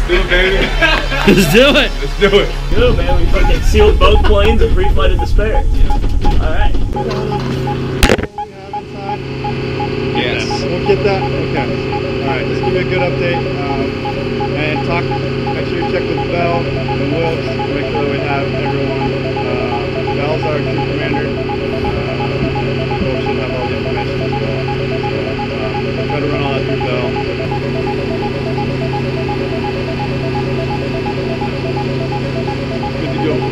do it, baby. Let's do it. Let's do it. Good, man. We fucking sealed both planes and pre-flighted the spare. Alright. Yes. We'll get that. Okay. Alright, just give me a good update. And talk, make sure you check with Bell and Wilkes to make sure that we have everyone. Bell's our crew commander. Wilkes should have all the information as well. So, try to run all that through Bell. Good to go.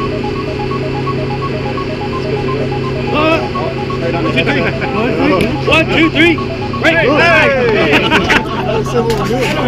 Straight on the head. 1, 2, 3. Right. Hey!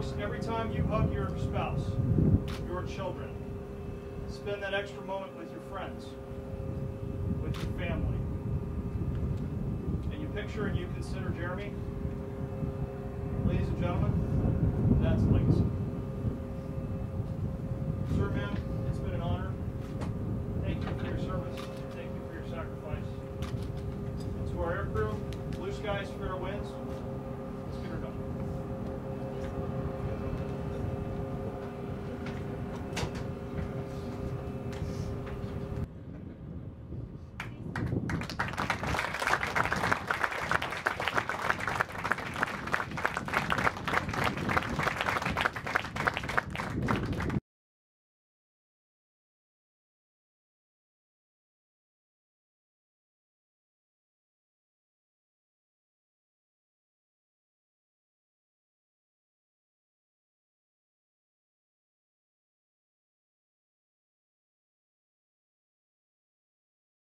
Folks, every time you hug your spouse, your children, spend that extra moment with your friends, with your family, and you picture and you consider Jeremy, ladies and gentlemen, that's legacy. Sir, ma'am, it's been an honor. Thank you for your service. Thank you for your sacrifice. And to our air crew, blue skies, fair winds.